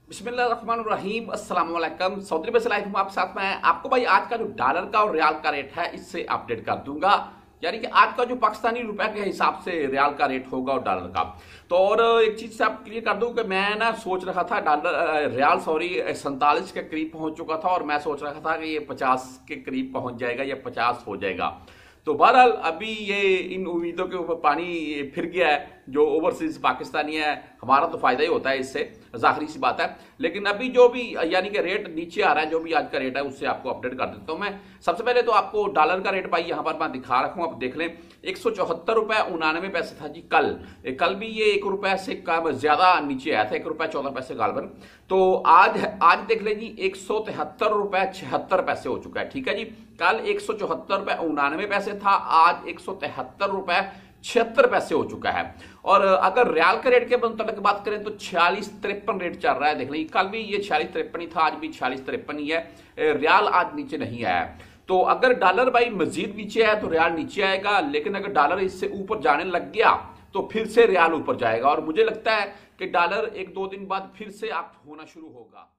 बिस्मिल्लाहिर्रहमानिर्रहीम अस्सलाम वालेकुम। सऊदी अरब से लाइव हूं आप साथ में। आपको भाई आज का जो डॉलर का और रियाल का रेट है इससे अपडेट कर दूंगा। यानी कि आज का जो पाकिस्तानी रुपए के हिसाब से रियाल का रेट होगा और डॉलर का। तो और एक चीज से आप क्लियर कर दूं कि मैं ना सोच रहा था डॉलर रियाल 47 के करीब पहुंच चुका था और मैं सोच रहा था कि ये 50 के करीब पहुंच जाएगा या 50 हो जाएगा। तो बहरहाल अभी ये इन उम्मीदों के ऊपर पानी फिर गया है। जो ओवरसीज पाकिस्तानी है हमारा तो फायदा ही होता है इससे, जाहिर सी बात है। लेकिन अभी जो भी यानी कि रेट नीचे आ रहा है, जो भी आज का रेट है उससे आपको अपडेट कर देता हूं मैं। सबसे पहले तो आपको डॉलर का रेट भाई यहां पर मैं दिखा रखा हूं, आप देख लें। 174.99 था जी कल भी ये ₹1 से कम ज्यादा नीचे आया था, ₹1.14 गालबन। तो आज देख लें जी ₹173.76 हो चुका है। ठीक है जी, कल ₹174.99 था, आज ₹173.76 हो चुका है। और अगर रियाल के रेट के मतलब बात करें तो 46-53 रेट चल रहा है। देख लें कल भी ये 46-53 ही था, आज भी 46-53 ही है। रियाल आज नीचे नहीं आया है। तो अगर डॉलर भाई मजीद नीचे आया तो रियाल नीचे आएगा, लेकिन अगर डॉलर इससे ऊपर जाने लग गया तो फिर से रियाल ऊपर जाएगा। और मुझे लगता है कि डॉलर 1-2 दिन बाद फिर से अप होना शुरू होगा।